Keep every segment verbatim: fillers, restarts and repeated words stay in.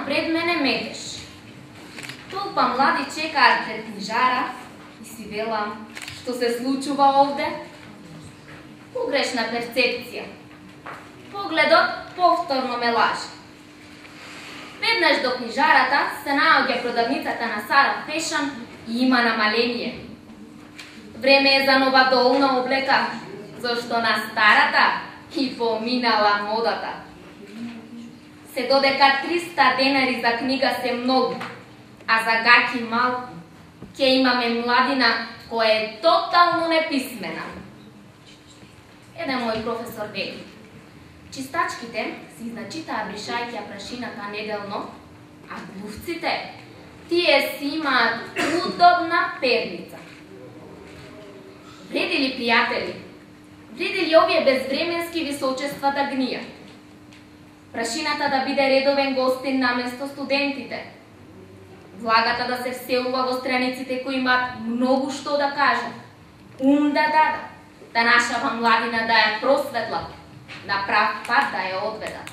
пред мене метеш. Толпа млади чекаат пред книжара и си велам, што се случува овде? Погрешна перцепција. Погледот повторно ме лаже. Веднаш до книжарата се наоѓа продавницата на Сара Фешан и има намаление. Време е за нова долна облека, зашто на старата и поминала модата. Се додека триста денари за книга се многу, а за гаки малку, ќе имаме младина која е тотално неписмена. Еден мој професор вели, чистачките си значитаа бришајќа прашината неделно, а глувците, тие си имаат удобна перница. Вреди ли, пријатели? Вреди ли овие безвременски височества да гнијат? Прашината да биде редовен гостин наместо студентите. Влагата да се вселува во страниците кои имаат многу што да кажат. Ум да дадат. Да нашава младина да ја просветлат. На прав пат да ја одведат.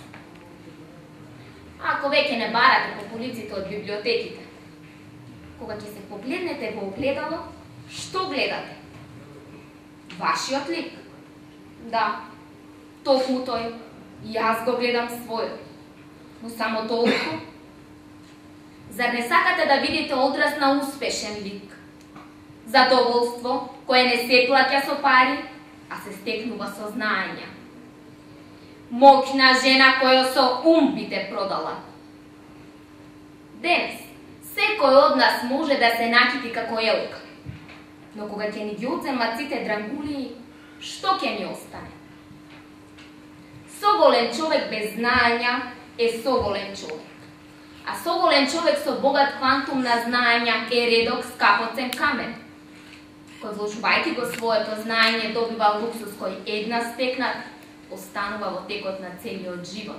Ако веќе не барате по полиците од библиотеките, кога ќе се погледнете во огледало, што гледате? Вашиот лик? Да, токму тој. И јас го гледам својот. Но само толку. Зар не сакате да видите одраз на успешен лик? Задоволство кое не се плаќа со пари, а се стекнува со знаења. Моќна жена која со ум би те продала. Денес, секој од нас може да се накити како елка. Но кога ќе ни ги одземат сите дрангулии, што ќе ни остане? Соголен човек без знаења е соголен човек. А соголен човек со богат квантум на знаења е редок скапоцен камен. Кој вложувајќи го своето знаење добива луксус кој една стекнат, останува во текот на целиот живот.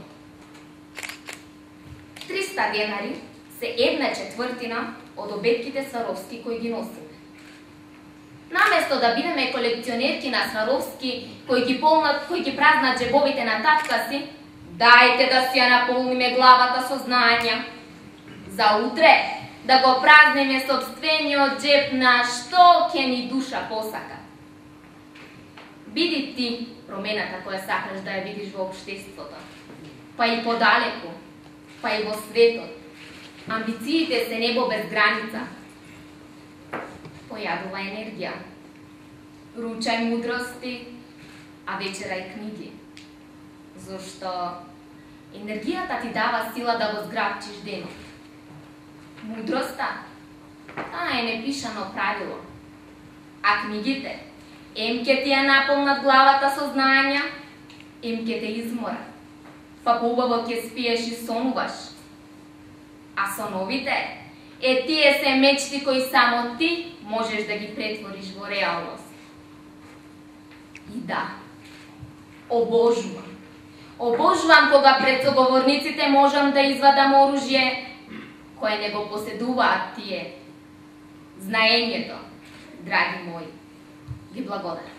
триста денари се една четвртина од обетките Сваровски кои ги носиме. Наместо да бидеме колекционерки на Сваровски кои ги полнат, кои ги празнат джебовите на татка си, дајте да си ја наполниме главата со знаења. За утре да го празниме собствениот джеб на што ќе ни душа посака. Биди ти промената која сакаш да ја видиш во општеството, па и подалеку, па и во светот. Амбициите се небо без граница. Појадува енергија. Ручај мудрости, а вечерај книги. Зошто енергијата ти дава сила да го зграбчиш денот. Мудроста, таа е непишано правило. А книгите, ем ке ти ја наполнат главата со знаења, ем ке те изморат. Па поубаво ќе спиеш и сонуваш. А соновите, е тие се мечти кои само ти можеш да ги претвориш во реалност. И да, обожувам. Обожувам кога пред соговорниците можам да извадам оружје кое не го поседуваат тие. Знаењето, драги мои, ви благодарам.